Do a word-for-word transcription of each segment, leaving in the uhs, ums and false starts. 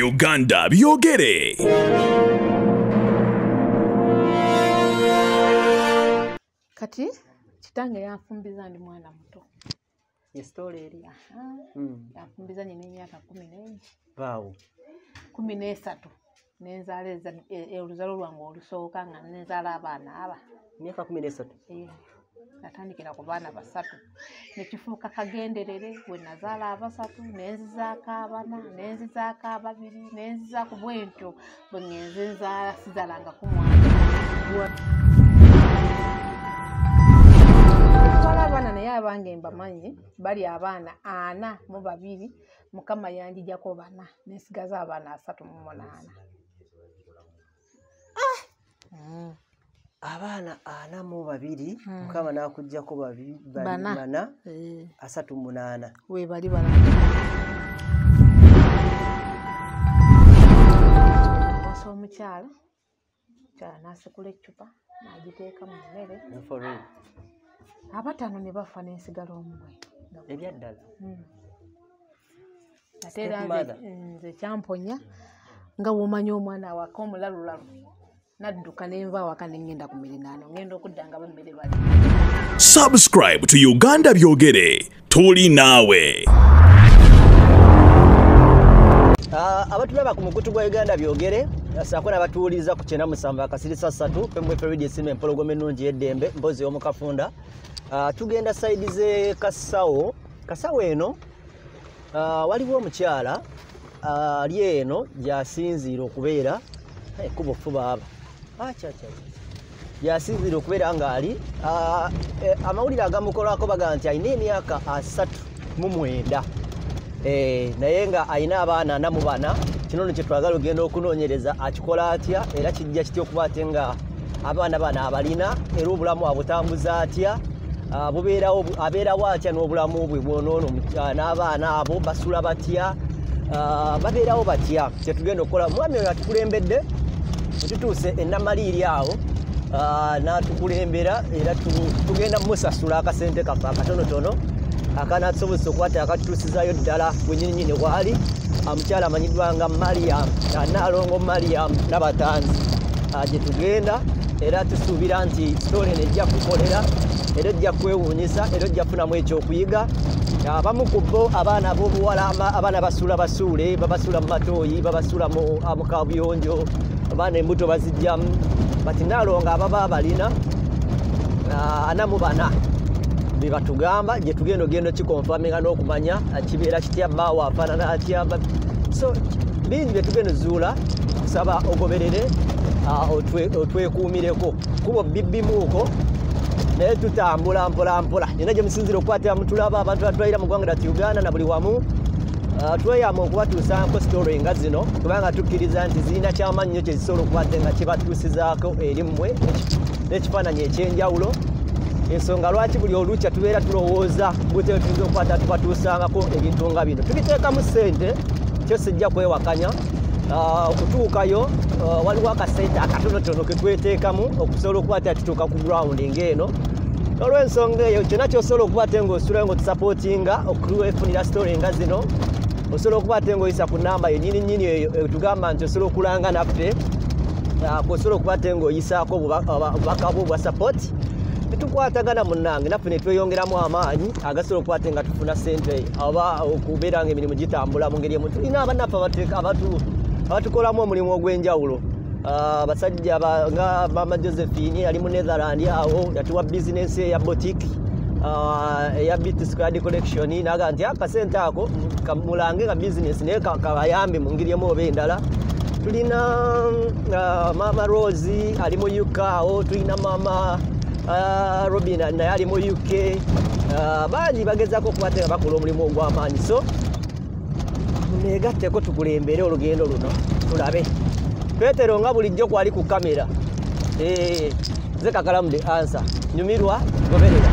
Uganda byogere. Kati kitange yafumbiza ndi mwana muto. Ye story eri. Aha. Mm. Yafumbiza nyine emyaka kumi n'ennya. Bawo. kumi n'esatu. Nenzaleza e oluzalo lwange olusooka nga nenzala abaana aba. Emyaka kumi n'esatu. Eh. Natandikira ku baana basatu. Nekifuuka kagenderere we nazaala abasatu nenzizaako abana nenzizaako ababiri nenzizaako bwentyo bwe ngenze nzaala sizalanga ku mwana. Bala abaana naye abange mbamanyi bali abaana ana mu babiri Mukama yanjijjako bana nesigaza abaana asatu mu munaana. Ah! Mm. Abana ana mu babiri hmm. Mukama nakujjako babiri bana, bana eh. Asatu munana we bali bala waso omukyala kyala nasekula eccupa nagiteeka mu mmere abatano ne bafa n'ensigala omwe ebyaddala hmm. ate era nze kyamponya nga womanyi omwana waka omulalulalu nadduka nenva waka nengenda ku mirinano ngenda okuddanga bammere bali. Subscribe to Uganda byogere. Tuli nawe. Uh, abatulaba ku mukutu gwa Uganda byogere asako nabatuuliza ku kyenda musamba akasirisa ssatu pemwe period sime empologome nungi yeddembe mbozi omukafunda. Uh, tugenda side ze Kasawo Kasawo eno uh, waliwo omukyala ali uh, eno gyasinziira okubeera hey, kubo fuba aba acha acha yasinzira okubeera ngali uh, eh, amawulire agamukolako baga nti ayina emyaka asatu mu mwenda eh, naye nga ayina abaana ana mu bana. Kino ne kyetwagala ogenda okunoonyereza akikola atya era kijja kitya okuba ate nga abaana bana abalina era obulamu abutambuza atya uh, bubeerawo abeerawo atya n'obulamu bwe bwonoono uh, n'abaana abo basula batya uh, babeerawo batya kyetugenda okukola. Mwami oyo atukulembedde tutuuse ennamaliri awo uh, natukulembera era tugenda musasula akasente kaffe akatonotono akanatusobozesa okukwata akatutuusizayo ddala bwennyininyini waali omukyala amanyiddwa nga Mariam Nalongo Mariam Nabatanzi uh, gye tugenda era tusuubira nti story eno ejja kukolera era ejja kwewuunyisa era ejja kufunamu ekyokuyiga. Abamu ku bo abaana b'obuwala abaana basuula basuule babasuula mu matooyi babasuula mu kabuyonjo abaana embuto bazijjamu bati Nalongo ababa balina uh, ana mu bana be batugamba gye tugenda ogenda kikonfaminga n'okumanya kibeera kitya baawo afaanana atya so bingi bye tugenda zuula kusaba ogoberere uh, otwekuumireko kubo bibbimuuko naye tutambula mpola mpola nina gye musinzira okukwatira mutulaba abantu batwalira mu ggwanga lyattu Uganda na buli wamu uh, tweyama okubatuusaako story nga zino kubanga tukkiriza nti zirina kyamaanyi nnyo kye zisobola okukwata nga kibatuusizaako eri mmwe n'ekifaananyi ekyenjawulo. Ensonga lwaki buli olukya tubeera tulowooza buteo tuyinza okukwata tubatuusangako ebintu nga bino tubiteekamu ssente kyo sijja kwewakanya uh, okutuukayo uh, waliwo akasente akatonotono ke tweteekamu okusobola okukwata tutuuka ku ground ng'eno. Olw'ensonga eyo kyonna kyosobola okukwata ng'osulayo ng'otusapootinga okuwefunira story nga zino osobola okukwata ng'oyisa ku nnamba yo nnyini nnyini eyo etugamba nti osobola okulanga naffe uh, kwosobola okukwata ng'oyisaako obubaka bwo obwa support tukwatagana munnange naffe ne tweyongeramu amaanyi agasobola okukwata nga tufuna ssente oba okubeera nga emirimu gitambula mu ngeri emu. Tulina abannaffe abatukolamu omulimu ogw'enjawulo abasajja nga Mama Josephine ali mu Netherland awo yatuwa bizinesi eya boutique eya Beauty Squad Collection naga nti akasente ako kamulange nga bizinesi naye kabayambe mu ngeri emu oba endala. Tulina Mama Rose ali mu U K awo tulina Mama Uh, Robin naye ali mu U K uh, bangi bagezaako okukwata nga bakola omulimu ogw'amaanyi so neegatteko tukulembere olugendo luno tulabe. Petero nga bulijjo kwali ku kamera eh, ze kakalamu the answer nyumirwa goberera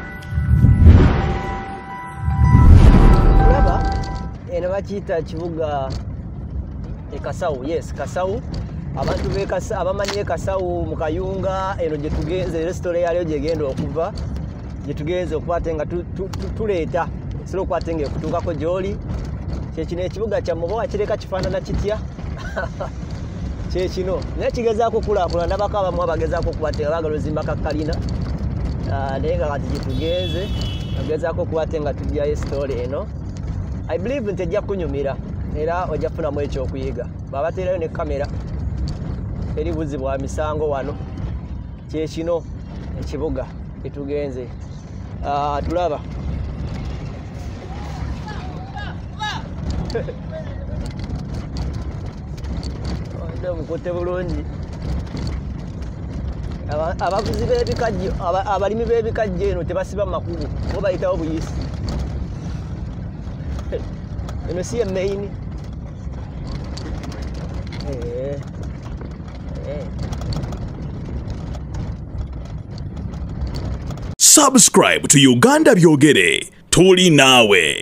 kulaba eno bakiyita kibuga e Kasawo. Yes, Kasawo abantu bekasa abamanyi Kasawo mu Kayunga eno gye tugenze restaurant yaliyo gye genda okuva gye tugenze okukwata nga tuleeta solo kwata nga okutuukako gy'oli kyekino ekibuga kyammwe oba wakireka kifaanana kitya kyekino naye kigezaako kulaakulana nabako abamu abagezaako okubatenga baagala ozimba kakkalina naye nga kati gyetugenze agezaako okuwate nga tujjayo esitole eno I believe nti ejja kunyumira era ojja kufunamu ekyokuyiga baabateerayo ne kamera eri buzi bwa misango wano kyekino ekibuga kyetugenze tulaba ode mukote bulungi abaguzi b'ebikajjo abalimi b'ebikajjo eno tebasiba makubo bo bayitawo buyisi eno si ye main Subscribe to Uganda Byogere. Tuli nawe.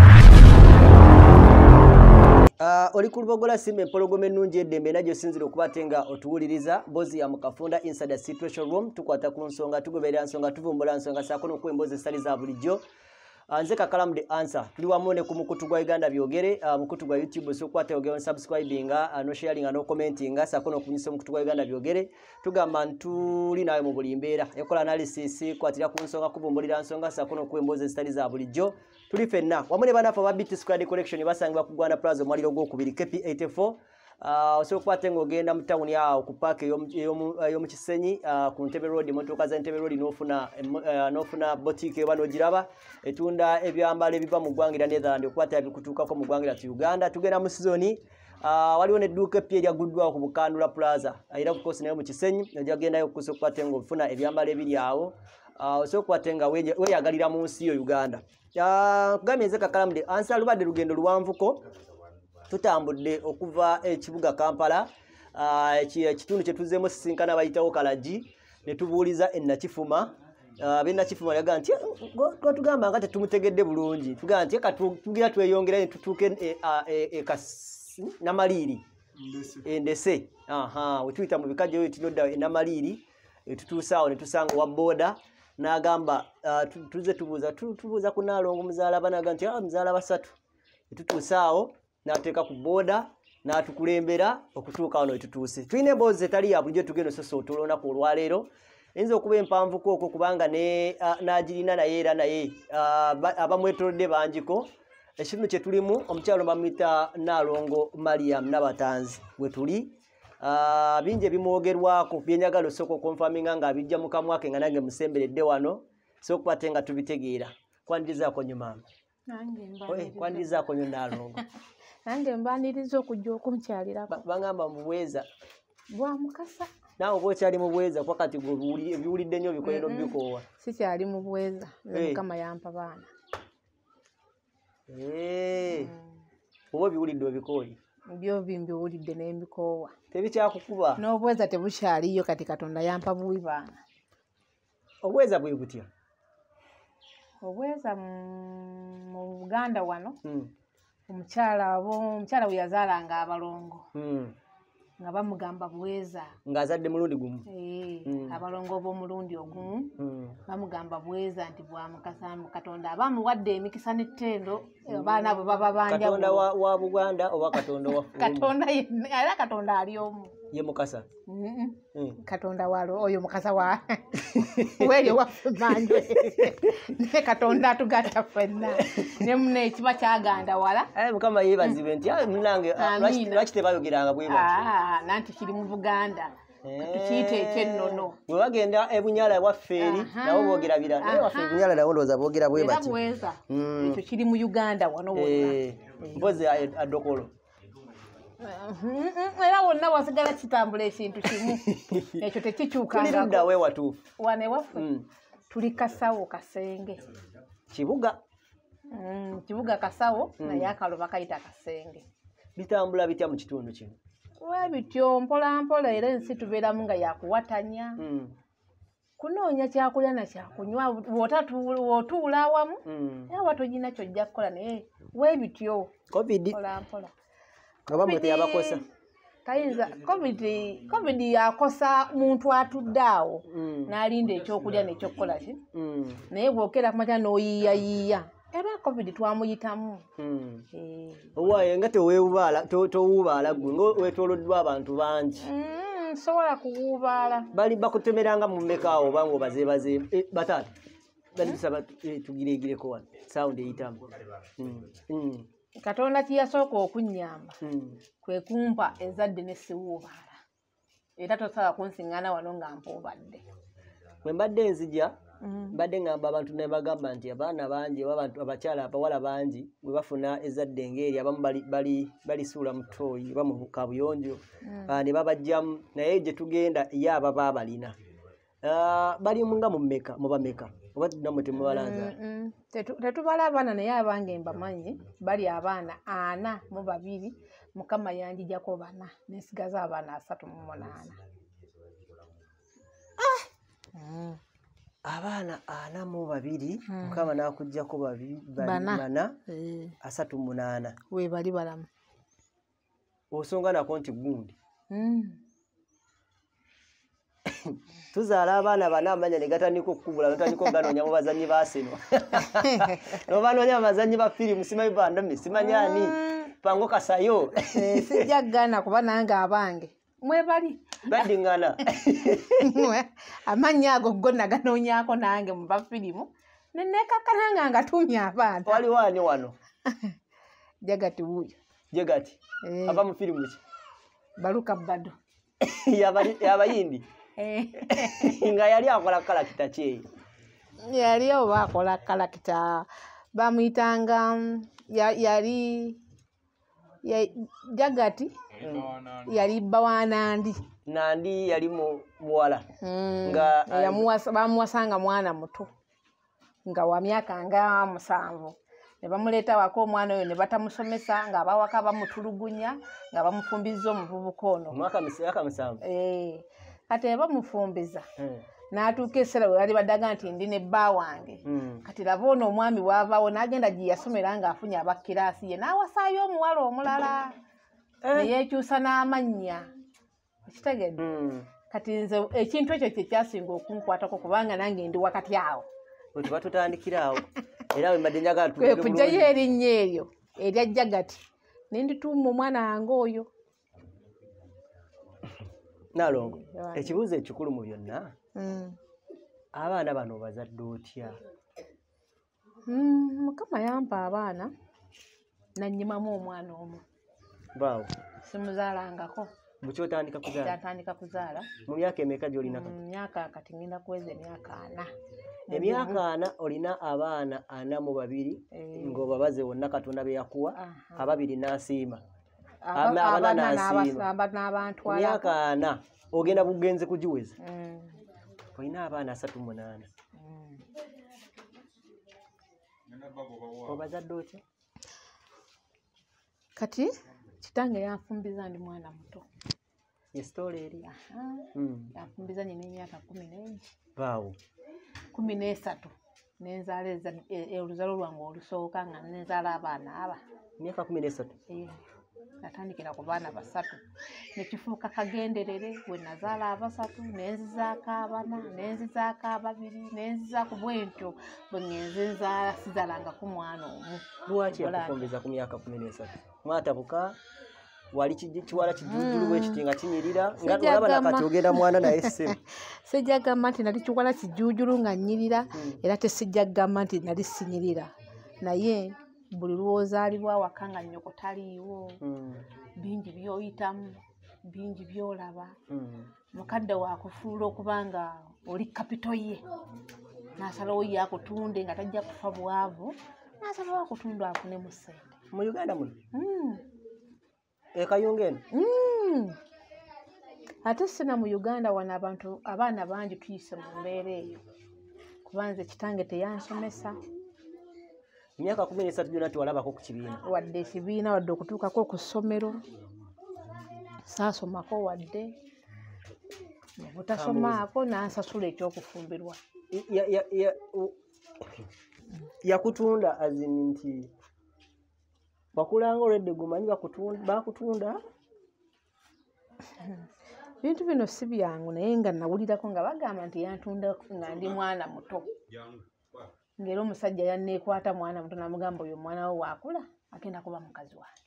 Uh, oli ku Lubogola Simba empologoma ennungi eddembe najjo sinzira okubatenga otuwuliriza mbozi ya mukafunda inside the situation room tukwata ku nsonga tugoberera nsonga tuvumbula nsonga saako n'okwembozi esitali za bulijjo. Uh, nze Kakalamu the answer tuli wamu ne ku mukutu gwa Uganda Byogere uh, mukutu gwa YouTube osokwata ogera subscribing uh, no sharing no commenting saako n'okunyisa mukutu gwa Uganda Byogere tugamba ntuli nawe mu buli mbeera ekola analysis kwatira ku nsonga kuvumbulira nsonga saako n'okwembozi esitali za bulijjo. Tuli fenna wamune banafa ba Beat Squad collection basangibwa ku Gwana Plaza mwaliro gwo kubiri K P eighty-four uh so kwate ngogenda mu town yawo ku park yo yo mu Kisenyi uh, ku Ntebe Road motoka za Ntebe Road nofuna uh, nofuna boutique bano giraba etunda ebyambalo ebiva mu Gwangira Netherland okwata abikutuka ko mu Gwangira tu Uganda tugenda mu season uh waliwo ne duka pia lya Goodwa ku Bukandula Plaza ayira ku kosi nayo mu Kisenyi yagenda yo kuso kwate ngofuna ebyambalo ebiri yawo uh so kwate nga we yagalira mu nsi yo Uganda. Ya gameze Kakalamu the answer lubadde lugendo luwanvuko tutambudde okuva ekibuga Kampala uh, ekitundu kye tuzzeemu sisinkana bayitawo Kalaji ne tubuuliza ennakifuma uh, bennakifuma yaga nti go tugamba nga tetumutegedde bulungi tugamba nti tugira tweyongera tutuuke e, e, e, Namaliri endese aha wetuyita mu bikajjo wetinodda Namaliri tutuusaawo ne tusanga wa boda nagamba uh, tuze tubuza tubuza ku Nalongo muzaala banaga nti ah muzaala basatu tutusaawo nateeka ku boda natukulembera okutuuka wano etutuuse twine boze tali ya bulijjo tugendo soso tulona ku olwaleero enzo okuba empanvu koko kubanga ne uh, najirina naye era naye uh, abamwetolodde banjiko ekintu kye tulimu omukyalo bamwita Nalongo Mariam Nabatanzi bwe tuli Uh, binje bimwogerwako byenyagalo soko confirminga nga bijja mu kamwake nga nange musemberedde wano so kwatenga tubitegeera kwandiza ko nyuma nange mbaniriza kwandiza ko Nalongo nange mbaniriza okujja okunkyalirako bangamba mubweza bwa mukasa nawo bo kyali mubweza kwa kati go biwulidde nnyo bikolero bikowa si kyali mubweza hey. Mukama yampa baana eh obo biwulidde obikoyi byo bimbi wulidde n'embikowa tebikyakukuba n'obweza tebukyaliyo kati Katonda yampa buwi baana. Obweza bwe butya? Obweza mu Buganda wano mm. omukyala abo omukyala we yazaalanga abalongo mm. nga bamugamba bweza ng'azadde mulundi gumu eh mm. abalongo bo mulundi ogumu mm. bamugamba bweza nti bwa mukasa Katonda abamuwadde emikisa n'ettendo abaana abo baba banja Katonda wa, wa Buganda oba Katonda wa Katonda era Katonda ali omu ye mukasa mm -mm. mm. Katonda walo oyo mukasa wa wele wa manjwe ne Katonda tugata fenna ne mune ekiba kyaganda wala eh mukama yebazibe nti munange lwaki tebayogeranga bwe bati ah nanti kiri mu Buganda tukiyite ekyennono bwe bagenda ebunyala wafeeri nawo boogera bira naye waffe ebunyala nawo ndowooza boogera bwe bati ekyo kiri mu Uganda wano wonna mpozi adokolo era wonna wasigala kitambula ekintu kimu ekyo tekikyukanga tulirudda we watuufu wane waffe tuli Kasawo Kasenge kibuga mm, kibuga Kasawo naye akaloba kayita Kasenge bitambula bitya mu kitundu kino we bityo mpola mpola era ensi tubeeramu nga yakuwatanya mm. kunoonya kyakulya na kyakunywa bw'otuula awamu era watogina kyojja kukola naye we bityo covid mpola mpola oba mwete yabakosa tayinza covid covid yakosa muntu atudde awo mm. n'alinda ekyokulya n'ekyokukola ki mm. naye bw'okera kumakya n'oyiiya yiiya era covid twamuyitamu. Mm. Eh. Owaye nga teweewubaala towuubaala ggwe nga weetooloddwa abantu bangi. Mm, sobola kuwuubaala. Bali bakutemeranga mu mmeka awo oba ng'obazeebaze eh, bataata bali tusaba eh, tugireegireko wano sawundi eyitamu. Mm. Mm. Katonda kiyasooka okunnyamba Mm. kwe kumpa ezadde ne siwuubaala era tosaba kunsiŋŋaana wano nga mpuubadde. Bwe mbadde nzija Mm. mbadde ngamba abantu ne bagamba nti abaana bangi oba abantu abakyala abawala bangi bwe bafuna ezadde ng'eri abamu bali bali balisuula mu ttooyi oba mu kabuyonjo ah, ne babajjamu naye gye tugenda ye ababa balina Ah, bali nga mu mmeka mu bameka oba nammwe temubalanza. Mm, mm. Tetu- tetubala abaana naye abange mbamanyi bali abaana ana mu babiri mukama yanjijako bana nesigaza abaana asatu mu munaana. Mm. Abaana ana mu babiri mukama n'akuggyako babiri Bana. bana Eh, asatu munaana we bali balamu. osonga nako nti gundi Mm. tuzaala abaana bana amanya ne gatandika okukubula gatandika oganoonya mu bazannyi ba Arsenal nobanoonya mu bazannyi ba firimu simanyi bandami simanyi ani pango kasayo Eh, sijja gana kuba nange abange mwebali baddiŋŋana amannya ago go naganoonyaako nange mu bafirimu nenekakana nga ngatumya abaana waliwo ani wano jagati wuuyo jegati Eh. ava mu firimu ki baluka bado Yabali- yabayindi nga yali akola kalakita kyeyo yali oba akola kalakita bamuyitanga mm, ya- yali ya- jagati yali bba wa Nandi. Nandi yali mu muwala Mm, Nga, eyamuwasa- bamuwasanga mwana muto nga wa myaka nga musanvu ne bamuleeta waka omwana oyo ne batamusomesa nga abawaka bamutulugunya nga bamufumbiza omuvubuka ono. omwaka myaka musanvu. Eh, kati ne bamufumbiza Mm. n'atuuka essera we bali baddaga nti ndi ne bba wange. Mm. Kati laba ono omwami wavaawo n'agenda gye yasomera ng'afunye abakiraasi ye n'awasaayo omuwala omulala ne yeekyusa n'amannya okitegedde. Mm. Kati nze ekintu ekyo kye kyasinga okunkwatako kubanga nange ndi wakati awo bwe tuba tutandikira awo era bwe mbadde njagala kwe tuvuge kujjayo bulungi. erinnya eryo erya jagati ne ndituuma omwana wange oyo. Nalongo Yawange. ekibuuzo ekikulu mu byonna Mm. abaana bano obazadde otya? Mm, Mukama yampa abaana nannyimamu omwana omu Baawo simuzaalangako buki otandika kuzaala kyatandika kuzaala mu myaka emeka gy'olina kati? mu myaka kati ngenda kuweza emyaka ana. Emyaka ana olina abaana ana mu babiri Eh. ng'obabaze wonna Katonda be yakuwa Aha. ababiri n'asiima Aba- Ama- abana abaana n'asiima. n'abasamba n'abantwala. emyaka ana ogenda bugenze kugiweza Mm, olina abaana asatu munaana mm. obazadde otya? Kati kitange yanfumbiza ndi mwana muto. ye sitoola eri Aha. Mm. Yanfumbiza nyina emyaka kumi n'egi baawo kumi n'esatu nenzaala eza- e- e- oluzalo lwange olusooka nga nenzaala abaana aba. emyaka kumi n'esatu Eh, natandikira ku baana basatu nekifuuka kagenderere we nazaala abasatu nenzizaako abana nenzizaako ababiri nenzizaako bwentyo bwe ngenze nzaala sizaalangako mwana omu. lwaki Wala- yakufumbiza ku myaka kumi n'esatu mwatabuka wali kiji- kiwala kijujulu bwekiti nga kinyirira nga Sijja olaba gamba. nakati ogenda mwana naye ssemu Sijja gamba nti nali kiwala kijuujulu nga nnyirira era tesijja gamba nti nali sinyirira naye buli lwozaalibwa awaka nga nnyoko taliiwo Mm. bingi byoyitamu bingi byolaba Mm. mukadde wakufuula okuba nga oli kapito ye n'asalawo ye akutunde nga tajja kufa bwavu n'asalawo akutunda afunemu ssente. mu Uganda muno Mm. ekayunga eno Mm. Ate sina mu Uganda wano abantu abaana bangi tuyise mu mbeera eyo kuba nze kitange teyansomesa emyaka kumi n'esatu gyonna tewalabako ku kibiina wadde ekibiina wadde okutuukako ku ssomero saasomako wadde obutasomaako n'ansasula ekyokufumbirwa. Ya- ya- ya- u- yakutunda azini nti wakulanga olwedde gumanyi bakutunda bakutunda Bintu bino si byangu naye nga nawulirako nga bagamba nti yantunda nga ndi mwana muto ngero omusajja yanneekwata mwana muto namugamba oyo omwana we waakula agenda kuba mukazi wange.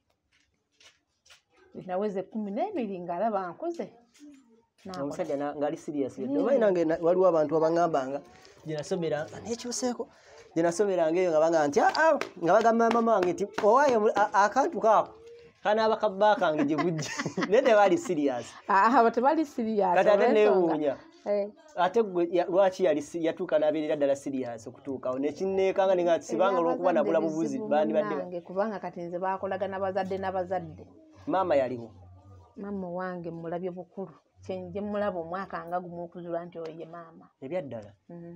Naweze kkumi n'ebiri ng'alaba nkuze. Omusajja ng'ali serious yedde. Omanyi nange waliwo abantu abangambanga gye nasomeranga nekyuseeko gye nasomeranga eyo nga bagamba nti aa nga bagamba mama wange nti owaayo akantu kaako kanaaba kabba kange gye bujja naye tebaali serious. Abo tebaali serious. Kati ate neewuunya ate gwe lwaki yatuuka n'abeerera ddala serious okutuukawo nekinneekanga ne nga sibanga olw'okuba nabula bubuzi bandibadde kubanga kati nze baakolagana bazadde n'abazadde. Maama yaliwo? Maama wange mulabye bukulu kyenje mulaba omwaka nga gumu okuzula nti oyo ye maama. Ebyaddala?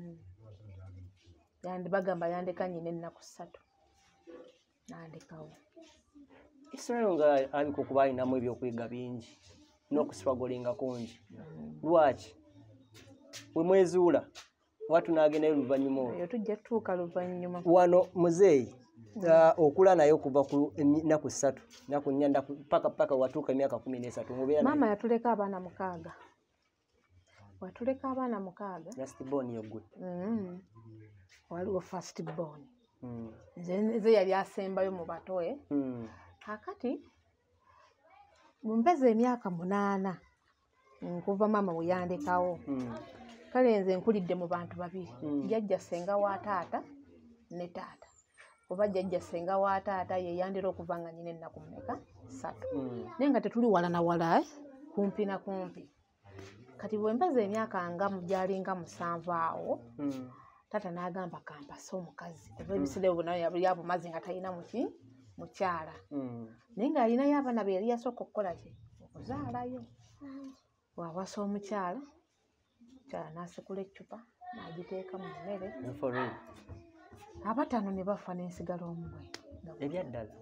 Yandi bagamba yandeka nnyina ennaku ssatu nandekawo. Israel nga aliko kuba alinamu ebyokwega bingi n'okuswagolinga kungi. Lwaki? We mwezuula watu n'agendayo luvannyuma olwo? Eyo tujja tutuuka luvannyuma. Wano muzeeyi okula naye okuva ku nnaku ssatu nnaku nnya paka paka watuuka emyaka kumi n'esatu. Maama yatuleka abaana mukaaga. Watuleka abaana mukaaga. Last born yo gwe. Waliwo first born. Nze yali asembayo mu batoe. Kakati mumpeza emyaka munaana nkuva maama we yandekawo. Kale nze nkulidde mu bantu babiri. Jjajja ssenga wa taata ne taata. Kuba jjajja ssenga wa taata ye yandera okuva nga nnyina ennaku mmeka ssatu. Naye nga tetuli wala na wala kumpi na kumpi. Kati bwe mpeza emyaka nga gyali nga musanvu awo taata n'agamba kampasa omukazi kuva ebiseera ebyo yabuli abumazi nga talina muki mukyala. Naye ng'alinayo abaana be yali yasooka okukola ki okuzaalayo. Bw'awasa omukyala omukyala n'asekula eccupa n'agiteeka mu mmere abataano ne bafa n'ensigala omwe. Ebyaddala?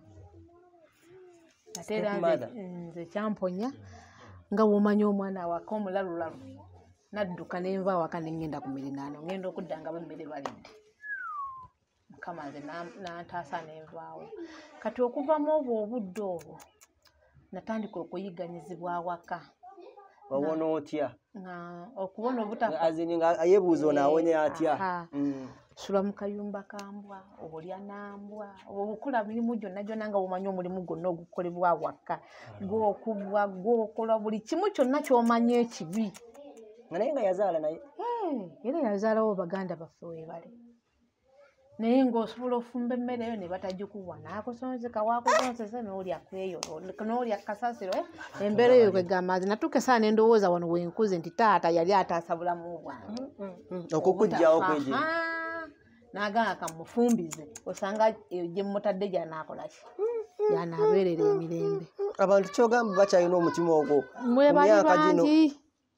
Ate era nze kyamponya nga bw'omanya omwana awaka omulalulalu nadduka nenva awaka ne ngenda ku mirinaano ngenda okudda nga bemmere balidde. Mukama nze n'antaasa nenvaawo. Kati okuva mu obwo obudde obwo natandika okuyiganyizibwa awaka. Wawona otya? Okubona obutafa azininga yebuuza onaawonya atya? Sula mu kayumba kambwa olya nambwa obukula mirimu gyonna gyonna nga bw'omanyi omulimu gwonna ogukolebwa awaka gw'okubwa gw'okola buli kimu kyonna ky'omanyi ekibi. Naye nga yazaala naye? Era yazaalawo baganda baffe weebale. Naye ng'osobola ofumba emmere eyo ne batagikuwa n'akusonzeka wakusonzesa n'olya kweyo n'olya kasasiro embeera eyo kwegamba nze natuuka essaawa ne ndowooza wano wenkuze nti taata yali ataasa bulamu bwange okukugyawo kwegi n'agamba kamufumbize osanga eyo gye mutadde gy'anaakola ki gy'anaabeerera emirembe. Abantu kyogamba bakyalina omutima ogwo mwe bali bangi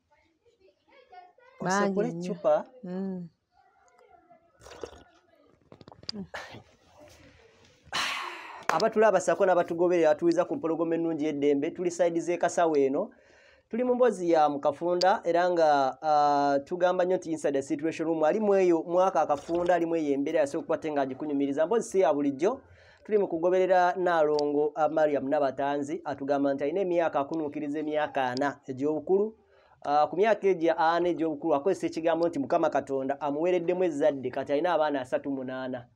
osekula eccupa. Abatulaba sako n'abatugoberera batuwiza ku mpologoma ennungi y'eddembe tuli saidi z'e Kasawo eno tuli mu mbozi ya Mukafunda era nga uh, tugamba nnyo nti inside the situation room alimu eyo mwaka akafunda alimu eyo embeera yasobola okukwate nga agikunyumiriza mbozi si ya bulijjo tuli mu kugoberera Naalongo Mariam Nabatanzi atugamba nti alina emyaka akunuukiriza emyaka ana egy'obukulu. Uh, ku myaka egyo ana egy'obukulu akozesa ekigambo nti Mukama Katonda amuweereddemu ezzadde kati alina abaana asatu munaana.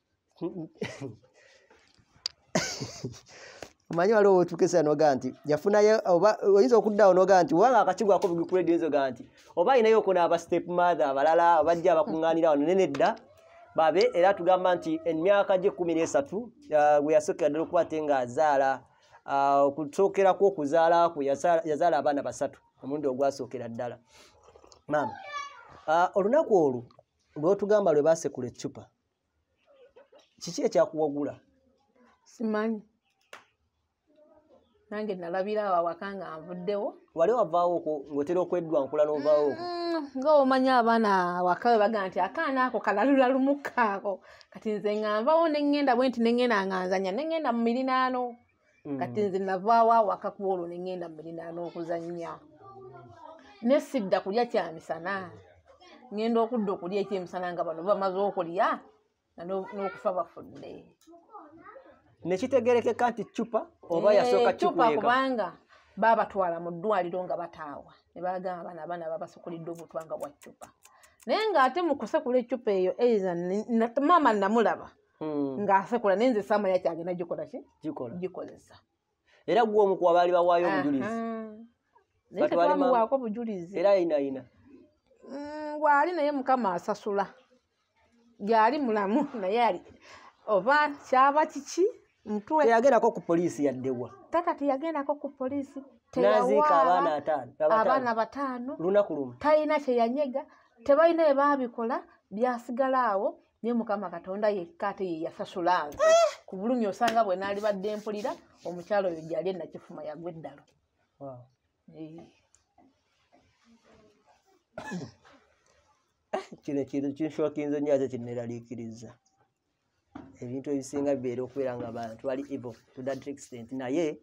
Omanyi waliwo otukesa noga nti yafunayo oba oyinza okuddawo noga nti wanga akakigwako bigukuledde nzoga nti oba ayinayo okunaaba step mother abalala abajja abakuŋŋaanira wano nene dda babe era tugamba nti emyaka gye kkumi n'esatu bwe yasookera ddala okuba ate ng'azaala okusookerako okuzaala kwe yazaala abaana basatu omulundi ogwasookera ddala. Maama olunaku olwo lw'otugamba lwe baasekula eccupa kiki ekyakuwagula? Simanyi. Nange nalabira awo awaka nga nvuddewo. Wali wavaawo ng'otera okweddwa nkula n'ovaawo okwo? Nga omanyi abaana awaka we bagamba nti akaana ako kalalula lumukkaako. Kati nze nga nvaawo ne ŋŋenda bwe nti ne ŋŋenda nga nzannya ne ŋŋenda mu mirinaano. Kati nze navaawo awaka ku olwo ne ŋŋenda mu mirinaano okuzannya. Ne sidda kulya kyamisana. Ŋŋenda okudda okulya ekyemisana nga bano bamaze okulya n'okufa bafudde. Nekitegerekeka nti cupa oba yasooka cupa kubanga baabatwala mu ddwaliro nga bataawa ne bagamba abaana abaana babasukulidde obutwanga bwa cupa naye ng'ate mu kusekula eccupa eyo eiza maama namulaba ng'asekula naye nze saamanya kyagenda gikola ki gikolesa era gwe omu ku baali bawaayo obujulizi naye tetwamuwaako bujulizi era ayina ayina bw'ali naye mukama asasula gyali mulamu naye ali oba kyaba kiki mutwe teyagendako ku poliisi yaddewa tata teyagendako ku poliisi naziika abaana ataano abaana bataano lunaku lumu talina kyeyanyega tebalina bye baabikola byasigala awo naye mukama katonda yekka ate ye yasasula nze ku bulumi osanga bwe naali badde mpulira omukyalo oyo gyali enakifuma yagwa eddalo kino kintu kinshokinze nnyo ate kinneraliikiriza ebintu ebisinga bibeera okubeera nga abantu bali evil to that extent naye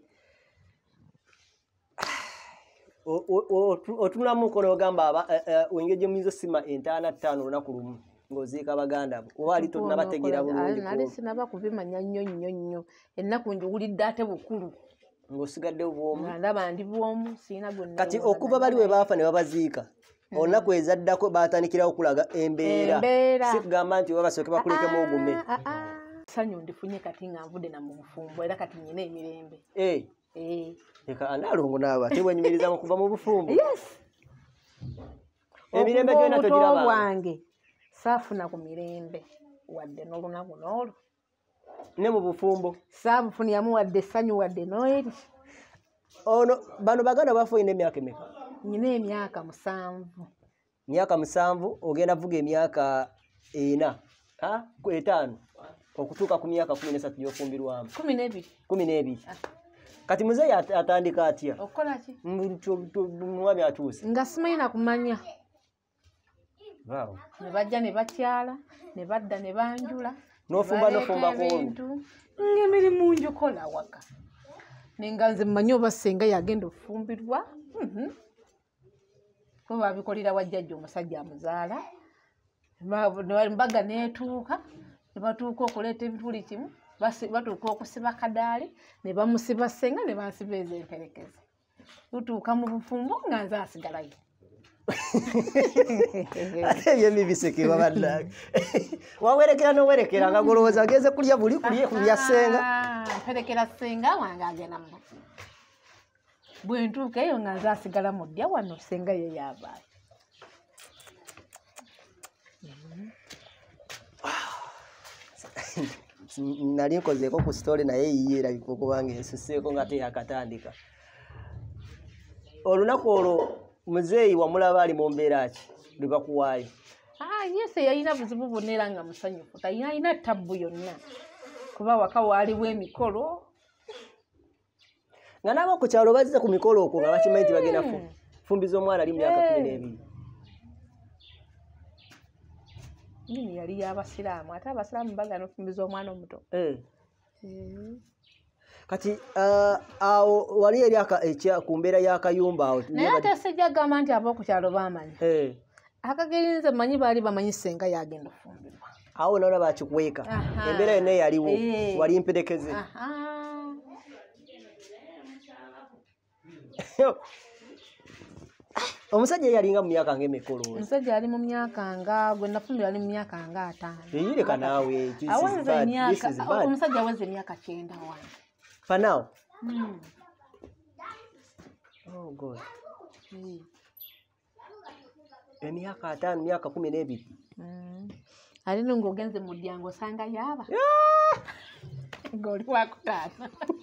otunulamu mukono ogamba wenge gye muyinza osima entaana ttaano olunaku lumu ng'oziika baganda bo oba ali tonabategeera bulungi nali sinaba kubimanya nnyo nnyo nnyo ennaku njiwulidde ate bukulu ng'osigadde bwomu ndaba ndi bwomu siina gwe kati okuva bali we baafa ne babaziika olunaku ezaddako baatandikirawo okulaga embeera si kugamba nti babasooke bakulekemu ogume sanyu ndifunye kati nga nvudde na mu bufumbo era kati nyina emirembe eka analongo naawe ate bwenyumiriza mu kuva mu bufumbo emirembe gyona togiraba bwange saafuna ku mirembe wadde n'olunaku n'olwo ne mu bufumbo saabufuniramu wadde essanyu wadde noeri ono bano baganda bafa olina emyaka emeka nyina emyaka musanvu myaka musanvu ogenda vuga emyaka ena etaano okutuuka ku myaka kumi n'esatu gy'ofumbirwamu kumi n'ebiri kumi n'ebiri kati muzeeyi atandika atya okukola ki mwami atuuse nga simanyi nakumanya ne bajja ne bakyala ne badda ne banjula n'ofumba n'ofumbako olwo ng'emirimu njukola waka nenga nze mmanyi oba senga yagenda ofumbirwa ko babikolera wajjajja omusajja amuzaala mbaga neetuuka ne batuuka okuleeta ebituli kimu batuuka okusiba kadaali ne bamusiba senga ne bansiba ez'emperekeze tutuuka mu bufumbo nga nze asigalayo ate ebyemi bisekebwa bannange wawerekera n'owerekera nga golowooza ageze kulya buli kulya senga mperekera senga wange agenda mu bufumbo bwe ntuuka eyo nga nze asigala mu ddya wano senga ye yabaayo nali nkozeeko ku sitole naye yiye erabika okubanga ensuseeko nga teyakatandika olunaku olwo muzeeyi wamulaba ali mu mbeera ki lwe bakuwaayo yese yalina buzibu bwonna era nga musanyufu alina ttabbu yonna kuba waka waaliwo emikolo nga naaba ku kyalo bazze ku mikolo okwo nga bakimanyi nti bagenda fumbiza omwana ali mu myaka kumi n'ebiri nini yali y'abasiraamu ate abasiraamu bagana ofumbiza omwana omuto kati awo wali eri ku mbeera y'akayumba awo naye ate sijja gamba nti ab'oku kyalo bamanyi akageri nze manyi baali bamanyi senga yagenda ofumbirwa awo nona bakikweka embeera yonna eyaliwo wali mperekeze omusajja yalinga mu myaka ng'emikolo omusajja yali mu myaka nga gwe nafumbira ali mu myaka nga ataano eyireka naawe omusajja aweze emyaka kyenda wange fanawo oh god emyaka ataano myaka kumi n'ebiri ali no ng'ogenze mu ddyango osanga yaaba ng'oli wakutaano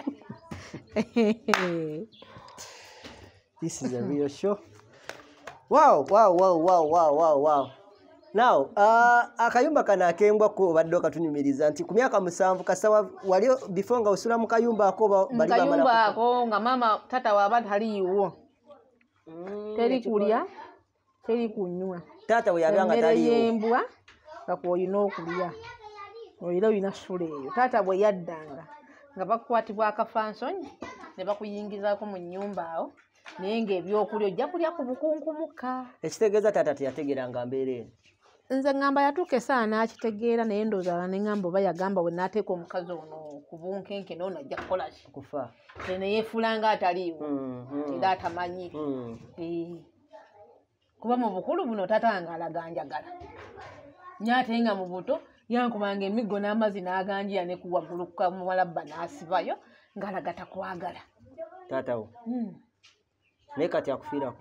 this is a real show. Wow, wow, wow, wow, wow, wow, wow. Now, uh, akayumba kana akembwa ko badde okatunyumiriza nti ku myaka musanvu kasawa wali before nga osula mu kayumba ako bali bamala kayumba ako nga mama tata waba taliiwo mm, teri kulya teri kunywa tata we yabanga taliiwo yembwa bakoyina okulya oyira oyina sula eyo tata bwe yaddanga nga bakwatibwa akafansonyi ne bakuyingizaako mu nnyumba awo naye ng'ebyokulya ojja kulya ku bukunkumuka ekitegeeza tata teyategeranga mbeera eno nze ngamba yatuuka esaala n'akitegeera naye ndowooza ne ngamba oba yagamba bwe naateeka omukazi ono ku bunkenke n'ono ajja kukola ki kufa ne yeefuula nga ataliiwo era atamanyi kuba mu bukulu buno taata nga alaganjagala nyaate nga mu buto yankubanga emiggo n'amazzi n'aganjira ne kuwaggulu muwalabba n'asibayo ng'alaga takwagala taatawo mm. naye kati akufiirako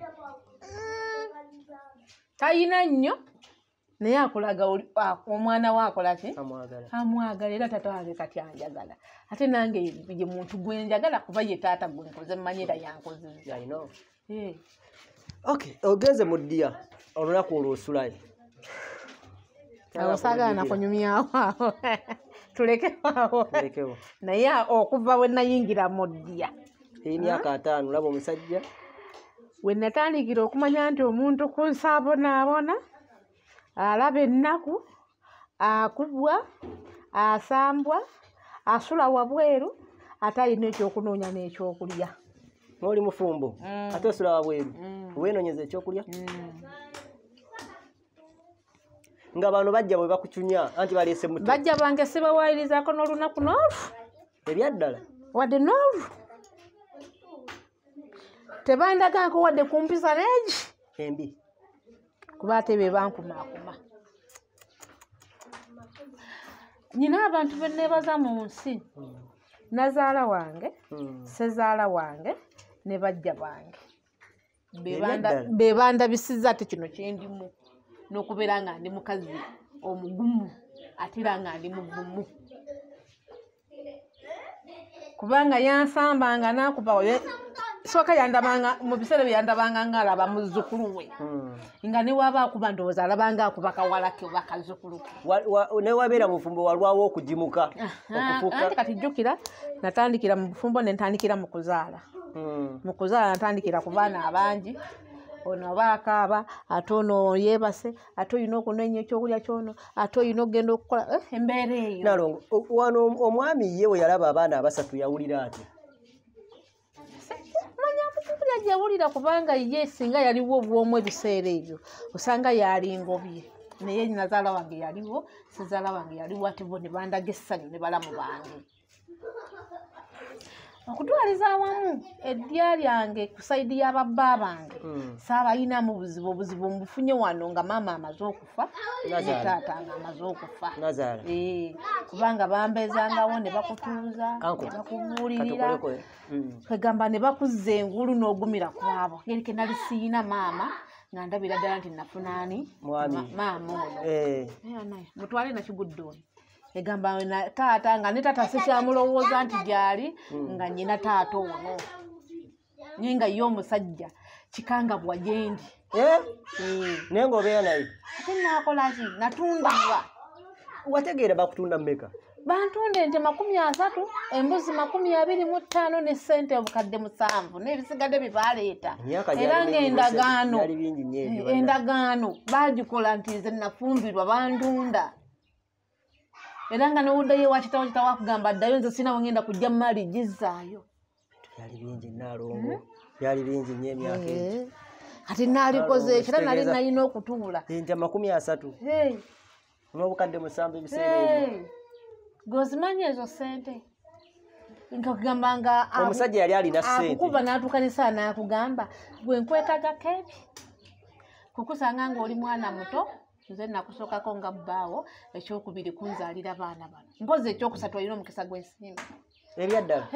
tayina nnyo naye akulaga omwana we akola ki amwagala amwagala era taata wange kati anjagala ate nange ye muntu gwe njagala kuba ye taata gwe nkoze mmanyira yankozeza I know. Eh. Okay, ogenze mu ddiya olunaku olwosulayo awosagala nakunyumyawo awo tulekewo tulekewo naye okuva we nayingira mu ddiya emyaka ataano laba omusajja we natandikira okumanya nti omuntu ku nsi abonaabona alaba ennaku akubwa asambwa asula wabweru ate alina ekyokunoonya n'ekyokulya n'oli mufumbo ate osula wabweru weenoonyeza ekyokulya nga bano bajja bwe bakucunya anti baleese muto bajja bange sibawayirizaako n'olunaku n'olwo ebyaddala wadde n'olwo tebandagaanko wadde kumpisa neegi embi kuba ate be bankumaakuma nyina abantu be neebaza mu nsi nazaala wange sezaala wange ne bajja bange be bandabisiza ate kino kyendimu n'okubeera nga ndi mukazi omugumu ate era nga ndi mugumu kubanga yansambanga nakuba soka yandabanga mu biseera bye yandabanga ng'alaba muzzukulu we nga ne waba akuba ndowooza alabanga akuba kawalake oba kazzukulu ke ne wabeera mu bufumbo walwawo okugimuka okufuuka anti kati jjukira natandikira mu bufumbo ne ntandikira mu kuzaala mu kuzaala natandikira ku baana abangi ono baakaaba ate ono yeebase ate olina okunoonya ekyokulya kyono ate olina okugenda okukola embeera eyo nalongo wano omwami ye we yalaba abaana abasatu yawulira atya manya gyawulira kubanga ye singa yaliwo obwomu ebiseera ebyo osanga yalingobye naye nazaala wange yaliwo sezaala wange yaliwo ate bo ne bandaga essanyu ne balamu bange okutwaliza awamu eddya lyange ku sayidi y'ababba bange saabayinamu buzibu obuzibu mbufunye wano nga maama amaze okufa ne taata nga amaze okufa kubanga bambezangawo ne bakutuuza ne bakubuulirira kwegamba ne bakuzza engulu n'ogumira ku abo ngeri ke nali siina maama nga ndabira ddala nti nafunaani maama ono mutwale nakigudde ono egamba na taata nga ne taata sikyamulowooza nti gyali nga nnyina taata ono naye nga ye omusajja kikangabwa gyendi naye ng'obeera naye ate naakola ki natundibwa wategeera bakutunda mmeka bantunda ente makumi asatu embuzi makumi abiri mu ttaano ne ssente obukadde musanvu n'ebisigadde bye baaleeta era ng'endagaano endagaano baagikola nti nze nafumbirwa bandunda era nga n'owuddeyo ewa kitawo kitawo akugamba addayo nze sinawe ngenda kujja mu maali gizzaayo byali bingi naalongo byali bingi nnyo emyaka egi kati naalikoze ekyo era nali nalina okutuula ente amakumi asatu n'obukadde musanvu ebiseera ebyo gozimanya ezo ssente nga kugamba nga omusajja yali alina ssente akukuba n'atuukanisa n'akugamba gwe nkwetagako ebi kukusanga ng'oli mwana muto nze nakusookako nga bbaawo ekyokubiri kunzaalira baana bano mpozi ekyokusatu olina omukisa gw'ensimbi ebyaddala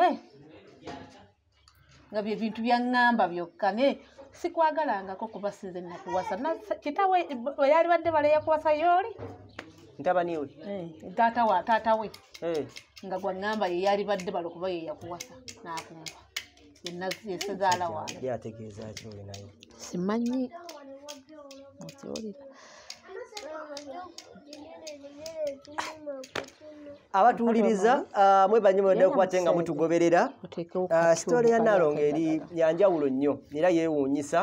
nga bye bintu byaŋŋamba byokka naye sikwagalangako kuba sinze nakuwasa kitawe yali badde bale yakuwasa yooli ntabani we taata wa taata we nga gwaŋŋamba ye yali badde bale kuba ye yakuwasa n'akumva yesezaala wange yategeeza ki oli naye simanyi okiwulira abatuwuliriza mwebanyi mwedde okukwate nga mutugoberera sitole ya Nalongo eri yanjawulo nnyo era yeewuunyisa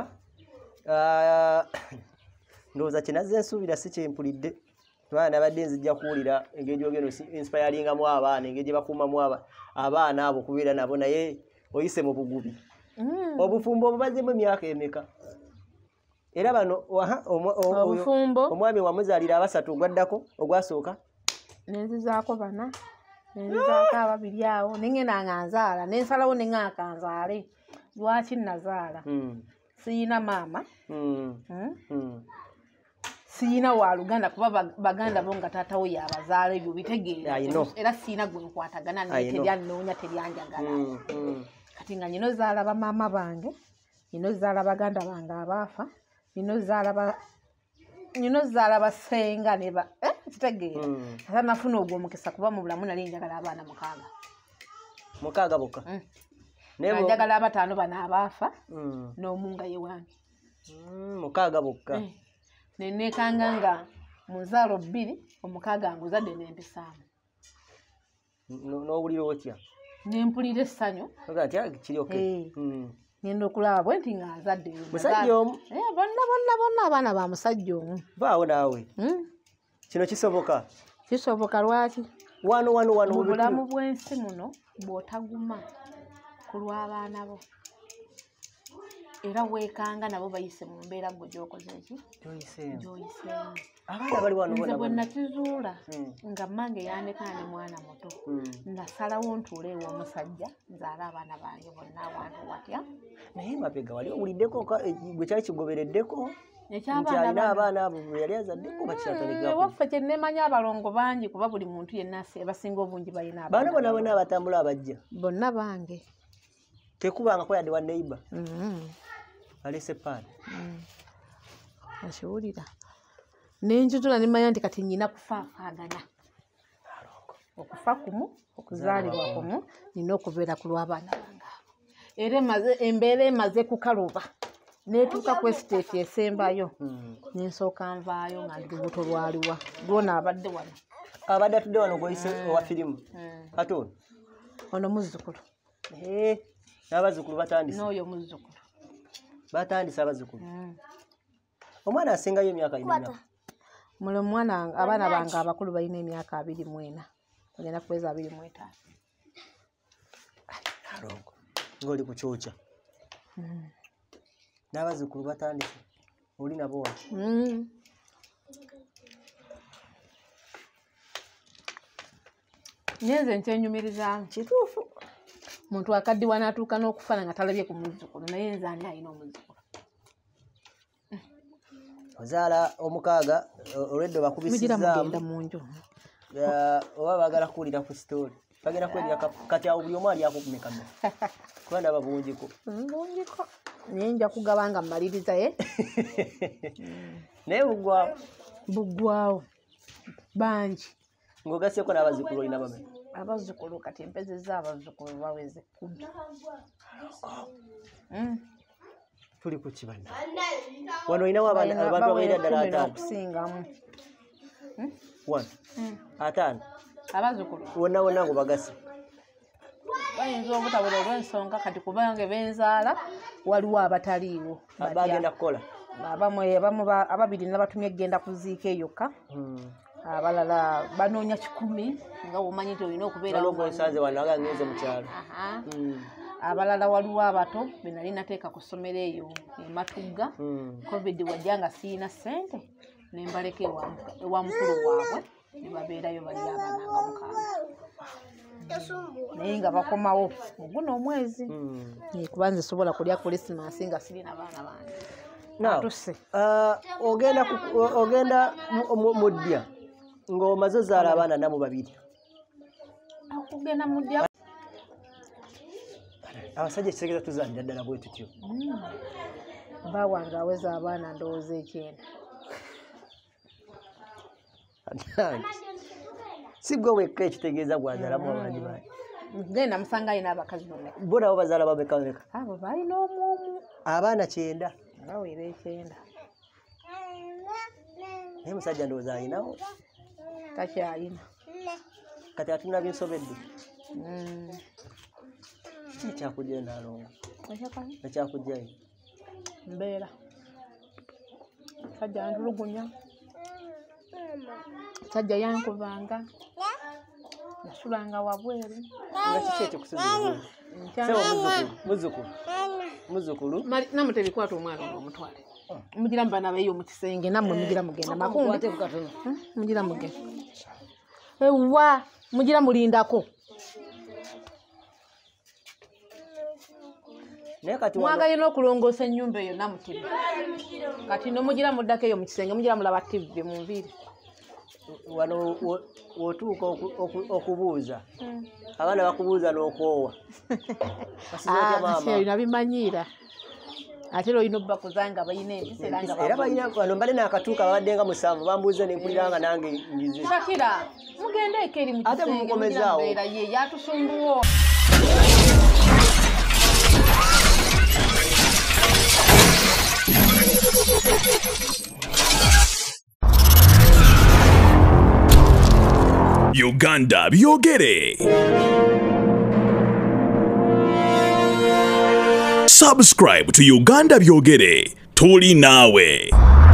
ndowooza kyenazze nsuubira si kyempulidde kubanga nabadde nzijja kuwulira engeri gyogenda inspiringamu abaana engeri gye bakuumamu abaana abo kubeera nabo naye oyise mu bugubi obufumbo obubazemu emyaka emeka era bano omwami wamuzaalira abasatu ogwaddako ogwasooka nenzizaako bana nenzizaako ababiri awo nengenda nga nzaala nensalawo nengaaka nzaale lwaki nazaala siyina maama Mm. mm? Mm. siyina wa Luganda kuba bag- baganda bo nga taata we yabazaala ebyo bitegeera I know. era siyina gwe nkwatagana I naye know. teryanoonya teryanjagala Mm. Mm. kati nga nyino zaala bamaama bange nyino zaala baganda bange abaafa nyino zaala ba nyino zaala basenga ne ba eh kitegeera Mm. ate nafuna ogwo omukisa kuba mu bulamu nali njagala abaana mukaaga Mukaaga bokka. Mm. Nebo. njagala abataano bano abaafa Mm. n'omu nga ye wange Mm. Mukaaga bokka. Eh, ne neekanga nga mu nzaalo bbiri omukaaga nguzadde n'empisaamu No- N'owulira otya? ne mpulira essanyu Oga ati "Ah, kiri okay." Eh. Mm. ngenda okulaba bwe nti nga azadde Musajja omu. Eh, bonna bonna bonna abaana ba musajja omu Vaawo naawe. Mm. Kino kisoboka. kisoboka lwaki Wano wano wano mu mu bulamu bitu- bw'ensi muno bw'otaguma ku lw'abaana bo era weekanga nabo bayise mu mbeera gwe gy'okoze eki Gyoyiseemu. gy'oyiseemu Abaana bali wano nze bona bwe bona. nakizuula Mm. nga mmange yandekana ne mwana muto Mm. nasalawo ntuule ew'omusajja nzaale abaana bange bonna awantu watya Naye mabega wali owuliddeko ka- eh, gwe kyali kigobereddeko nti ekyabaana alina bano abaana abo bwe yali azaddeko bakyatalekako. ewaffe kye nneemanya abalongo bangi kuba buli muntu yenna ase- basinga obungi balina Baana abaana bona bonna abatambula abajja. bonna bange Tekubangako yadde wa neighbor Mhm. alese paani. akiwulira nenjutula nemanya nti kati nyina kufaafaagana okufa kumu okuzaalibwa kumu nina okubeera ku lw'abaana bange abo era emaze embeera emaze kukaluba neetuuka ku esiteeti esembayo Mm. nensooka nvaayo nga ndi lubuto lwaliwa lwona abadde wano Abadde atudde wano gw'oyise owa firimu. Ate ono. ono muzzukulu Eh, n'abazzukulu batandise. n'oyo muzzukulu Batandise abazzukulu. Mm. Omwana asingayo emyaka ina. mulo mwana wange- abaana bange abakulu balina emyaka abiri mu ena ogenda kuweza abiri mu etaano Alongo. Ng'oli ku kyokya. N'abazzukulu batandise. Oli nabo wa. Mm. nyenze nkyenyumirizaamu Kituufu. muntu akaddiwa n'atuuka n'okufana nga talabye ku muzzukulu naye nze ani alina omuzzukulu Ozaala omukaaga o- olwedde mugira bakubisizaamu. mugenda mu nju Ya, oba baagala kuwulira ku story. Bagenda kwedira kati awo buli omu ali akukumekame. Kuba ndaba bunjiko. mbungiko naye nja kugaba nga mmaliriza ye Naye buggwawo. buggwawo bangi Ng'ogaseeko n'abazzukulu olina bameka. abazzukulu kati empezeza abazzukulu baweze kumi Mm. Tuli ku kibanna. Wano olinawo abaana abantu abalina ddala Kumi ataano. n'okusingamu Wano. Ataano. abazzukulu Wonna wonna ngo bagase. bayinza obutabula olw'ensonga kati kubanga benzaala waliwo abataliiwo Bagenda kukola. abamu abamu ba- ababiri nabatumye egenda kuziika eyokka Hmm. abalala banoonya kikumi nga womanyi nti olina okubeera Waliwo gwensanze wano aga ngenze mu kyalo. Hmm. abalala waliwo abato benali nateeka ku ssomero eyo ematugga Hmm. covid wajja nga siina ssente nembaleka ewa- ewa mukulu waabwe ne babeerayo bali abaana nga mukaaga naye nga bakomawo mu guno omwezi Hmm. Eh, kuba nze sobola kulya kulisimasi nga sirina baana bange Now, atuse ah, ogenda ku- o- ogenda mu- mu- mu ddya ng'omaze ozaala abaana namu babiri. okugenda mu ddya Abasajja ekitegeeza tuzaalira ddala bwe tutyo. ba wange aweza abaana ndowooza ekyenda Si gwe wekka ekitegeeza gwazaalamu abaana bangi. genda musanga alina abakazi bonna Bo nabo bazaala bameka meka. abo balina omwomu Abaana kyenda. bawera ekyenda Naye musajja ndowooza alinawo. takyalina Kati atuna binsobedde. Mm. Ki ekyakujjayo Naalongo? Ekyakani? Ekyakujjayo? mbeera sajja yantulugunya sajja yankubanga nasulanga wabweru Nga kiki ekikusubiza? Sebo muzzukulu. Muzzukulu. Muzzukulu. namuta ebikwata omwana ono omutwale mugira mubana beyo mu kisenge nammwe mugira mugenda makumbi Hmm? mugira mugenda ewa mugira mulindako naye kati mwagaye n'okulongoosa ennyumba eyo namutebe kati nomugira muddako eyo mu kisenge mugira mulaba tivi mu nviiri wano wotuuka okubuuza abaana bakubuuza n'okoowa nabimanyiira ate era olina obbakuza nga balina empisa era balina wano mbale n'akatuuka babadde nga musanvu bambuuze nempulira nga nange ngize Shakira mugende eko eri mu ate mumukomezaawo ye yatusumbuwa Uganda byogere. Subscribe to Uganda byogere. Tuli nawe.